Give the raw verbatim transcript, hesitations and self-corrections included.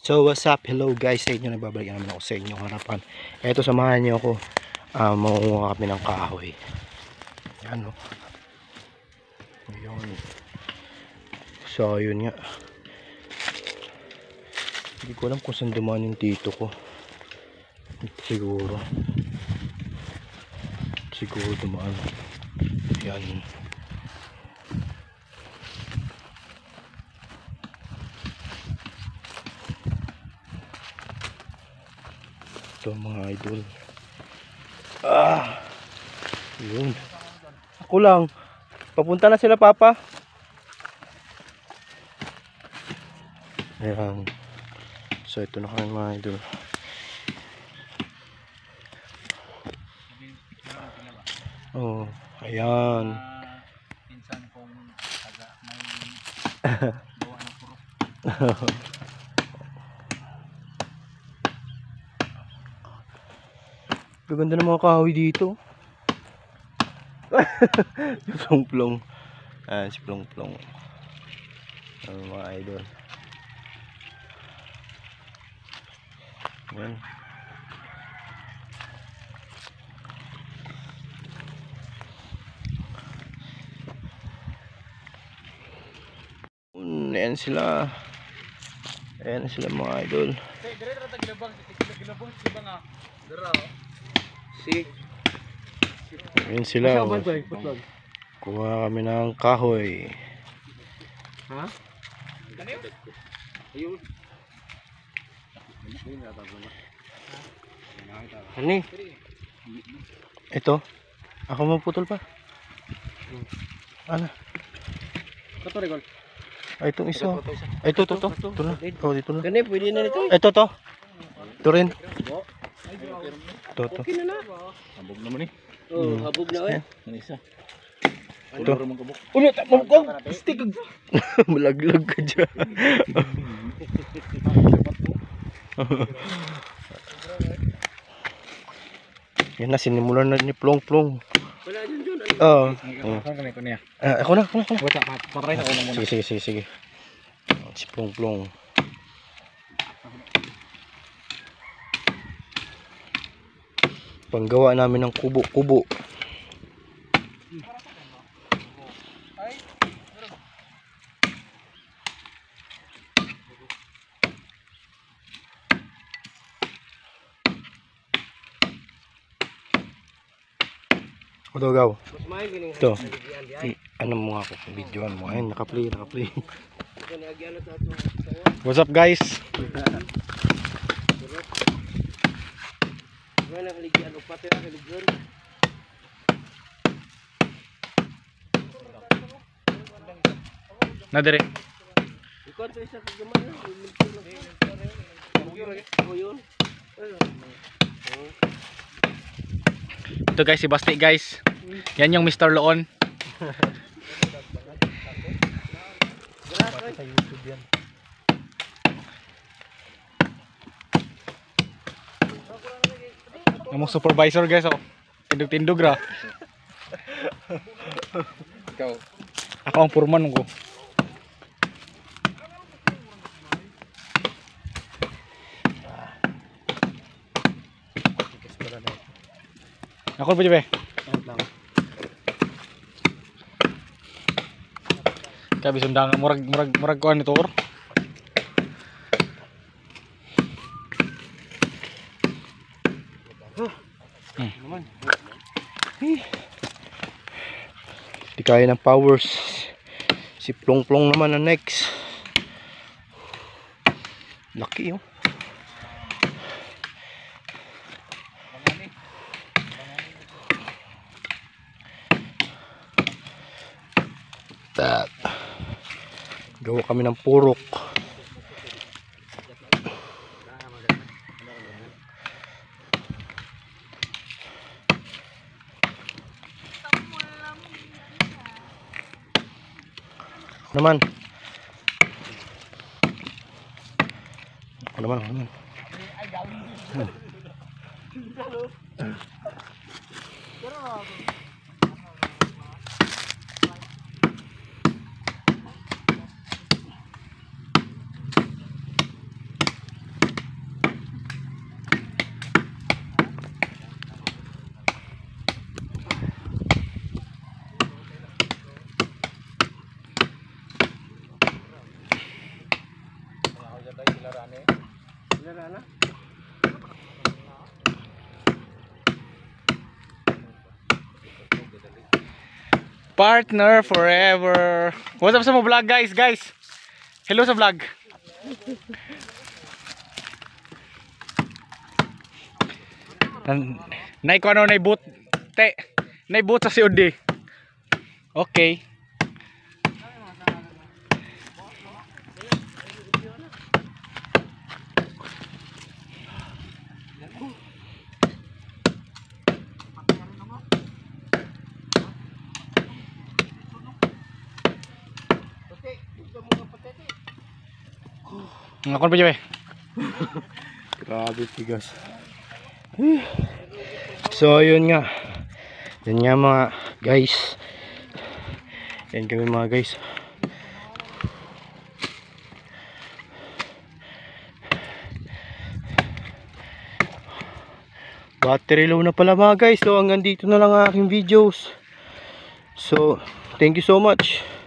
So what's up, hello guys sa inyo, nagbabalik naman ako sa inyong harapan. Eto, samahan niyo ako, uh, mangunguha kami ng kahoy. Ano yun. So yun nga, hindi ko alam kung saan dumaan yung tito ko. Siguro Siguro dumaan. Yan. Ito mga idol. Ah, yun. Ako lang. Papunta na sila, Papa. Ayan. So ito na kami mga idol. Oh, ayan. Pinsan kong taga may gawa ng puro. Gaganda ng mga kahoy dito. Si Plong-Plong. Ah, si Plong-Plong. Ano mga idol. Ayan. Ayan sila. Ayan sila mga idol. Ayan sila. Oh. Kuha kami ng kahoy. Ha? Ayun. Ano? Ito. Ako maputol pa. Ano? Kato regol. Ay, itong isa. Ay, ito, ito, ito. Ito na. Oh, dito na. Gani, pwede na nito. Ito, to. Ito rin. Ito, ito. Okay na na. Habog naman eh. Oh, habog na eh. Ang isa. Ito. Ulit, mabog. Stick. Malaglag ka dyan. Yan na, sinimulan na ni Plong-Plong. Wala dyan dyan. Oo. Saan kami ko niya? Ah, ako na, ako na, ako na. Wata, patry na ako na muna. Sige, sige, sige, sige. Si Plong-Plong. Panggawa namin ng kubo-kubo. Udogaw. Ito. Ano mo nga ako? Videoan mo. Ayun, naka-play, naka-play. What's up guys? Na dire. Ito guys, si Basti guys. Yan yung Mister Loon. Sa YouTube yan. Among supervisor guys oh. Tindog-tindog ra. Ikaw. Ako ang foreman ko. Ako pa be. Kabi sundang murag murag murag kuan ito or. Hmm. Di kaya ng powers. Si Plong-Plong naman ang next. Laki oh. That. Gawa kami ng purok. Naman. Ano naman, ano naman. Rana? Partner forever. What's up sa mo vlog guys, guys? Hello sa vlog. Nay ko ano nay boot. Te. Nay boot sa C O D. Okay. Ngakon pa dyan eh. Grabe tigas. So yun nga. Yan nga mga guys. Yan kami mga guys. Battery low na pala mga guys. So hanggang dito na lang ang aking videos. So thank you so much.